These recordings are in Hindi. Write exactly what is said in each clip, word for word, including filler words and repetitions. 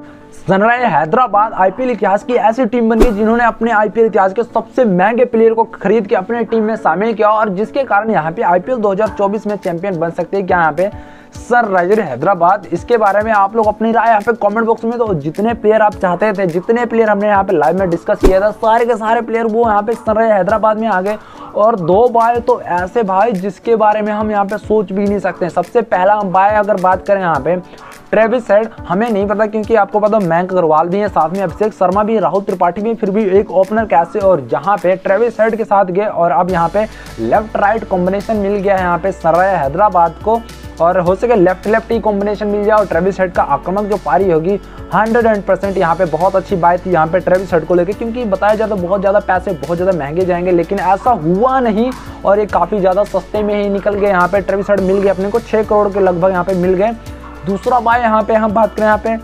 सनराइजर हैदराबाद आईपीएल इतिहास की ऐसी टीम बन गई जिन्होंने अपने आईपीएल इतिहास के सबसे महंगे प्लेयर को खरीद के अपने टीम में शामिल किया और जिसके कारण यहाँ पे आईपीएल दो हज़ार चौबीस में चैंपियन बन सकते हैं क्या यहाँ पे सनराइजर हैदराबाद। इसके बारे में आप लोग अपनी राय यहाँ पे कमेंट बॉक्स में, तो जितने प्लेयर आप चाहते थे, जितने प्लेयर हमने यहाँ पे लाइव में डिस्कस किया था, सारे के सारे प्लेयर वो यहाँ पे सनराइजर हैदराबाद में आ गए। और दो बाय तो ऐसे भाई जिसके बारे में हम यहाँ पे सोच भी नहीं सकते। सबसे पहला बाय अगर बात करें यहाँ पे ट्रेविस हेड, हमें नहीं पता क्योंकि आपको पता मयंक अग्रवाल भी है, साथ में अभिषेक शर्मा भी, राहुल त्रिपाठी भी, फिर भी एक ओपनर कैसे, और जहां पे ट्रेविस हेड के साथ गए और अब यहां पे लेफ्ट राइट कॉम्बिनेशन मिल गया है यहाँ पे सनराइजर हैदराबाद को, और हो सके लेफ्ट लेफ्ट ही कॉम्बिनेशन मिल जाए और ट्रेविस हेड का आक्रामक जो पारी होगी हंड्रेड परसेंट यहाँ पे बहुत अच्छी बात थी यहाँ पे ट्रेविस हेड को लेकर, क्योंकि बताया जाता बहुत ज़्यादा पैसे बहुत ज़्यादा महंगे जाएंगे, लेकिन ऐसा हुआ नहीं और ये काफ़ी ज़्यादा सस्ते में ही निकल गए। यहाँ पे ट्रेविस हेड मिल गए अपने को छः करोड़ के लगभग यहाँ पे मिल गए। दूसरा बाय यहाँ पे हम बात करें यहाँ पे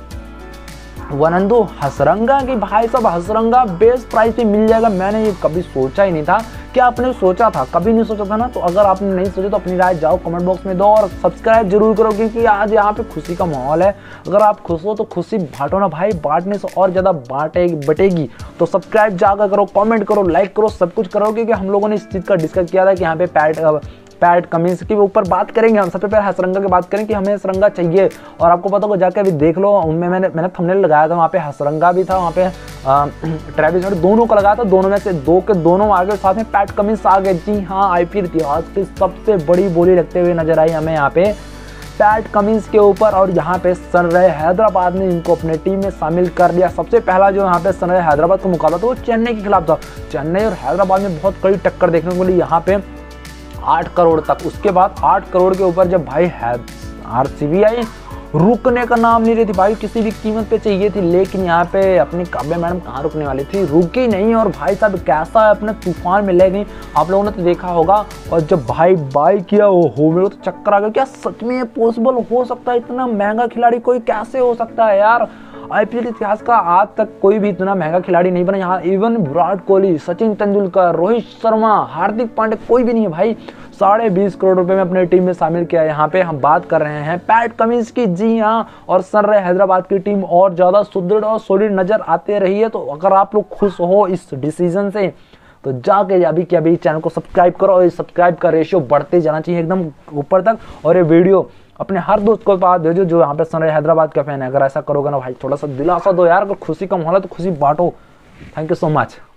वनंदु हसरंगा की, भाई साहब हसरंगा बेस्ट प्राइस पे मिल जाएगा। मैंने ये कभी सोचा ही नहीं था। क्या आपने सोचा था? कभी नहीं सोचा था ना। तो अगर आपने नहीं सोचा तो अपनी राय जाओ कमेंट बॉक्स में दो और सब्सक्राइब जरूर करो, क्योंकि आज यहाँ पे खुशी का माहौल है। अगर आप खुश हो तो खुशी बांटो ना भाई, बांटने से और ज़्यादा बांटेगी बटेगी। तो सब्सक्राइब जाकर करो, कॉमेंट करो, लाइक करो, सब कुछ करो, क्योंकि हम लोगों ने इस चीज़ का डिस्कस किया था कि यहाँ पे पैट पैट कमिंस के ऊपर बात करेंगे हम। सबसे पहले हसरंगा की बात करें कि हमें हसरंगा चाहिए, और आपको पता होगा जाके अभी देख लो, उनमें मैंने मैंने थंबनेल लगाया था, वहाँ पे हसरंगा भी था, वहाँ पे ट्रेविस हेड, दोनों को लगाया था, दोनों में से दो के दोनों आ गए, साथ में पैट कमिंस आ गए। जी हाँ, आईपीएल इतिहास की सबसे बड़ी बोली रखते हुए नजर आई हमें यहाँ पे पैट कमिंस के ऊपर, और यहाँ पे सनराइजर हैदराबाद ने इनको अपने टीम में शामिल कर लिया। सबसे पहला जो यहाँ पे सनराइजर हैदराबाद का मुकाबला था वो चेन्नई के खिलाफ था। चेन्नई और हैदराबाद में बहुत कड़ी टक्कर देखने को मिली यहाँ पे आठ करोड़ तक। उसके बाद आठ करोड़ के ऊपर जब भाई आरसीबी आई, रुकने का नाम नहीं रही थी भाई, किसी भी कीमत पे चाहिए थी, लेकिन यहाँ पे अपनी काव्या मैडम कहाँ रुकने वाली थी, रुकी नहीं। और भाई साहब कैसा अपने तूफान में ले गई, आप लोगों ने तो देखा होगा। और जब भाई बाई किया वो हो मेरे तो चक्कर आ गया, क्या सच में ये पॉसिबल हो सकता है? इतना महंगा खिलाड़ी कोई कैसे हो सकता है यार? आईपीएल इतिहास का आज तक कोई भी इतना महंगा खिलाड़ी नहीं बना। यहाँ इवन विराट कोहली, सचिन तेंदुलकर, रोहित शर्मा, हार्दिक पांड्या, कोई भी नहीं है भाई। साढ़े बीस करोड़ रुपए में अपनी टीम में शामिल किया। यहाँ पे हम बात कर रहे हैं पैट कमिंस की। जी हाँ, और सनराइजर हैदराबाद की टीम और ज्यादा सुदृढ़ और सॉलिड नजर आते रही है। तो अगर आप लोग खुश हो इस डिसीजन से तो जाके अभी के अभी चैनल को सब्सक्राइब करो, और सब्सक्राइब का रेशियो बढ़ते जाना चाहिए एकदम ऊपर तक। और ये वीडियो अपने हर दोस्त को बात भेजो जो यहाँ पे सनराइजर हैदराबाद का फैन है। अगर ऐसा करोगे ना भाई, थोड़ा सा दिलासा दो यार, अगर खुशी का माहौल है तो खुशी बांटो। Thank you so much.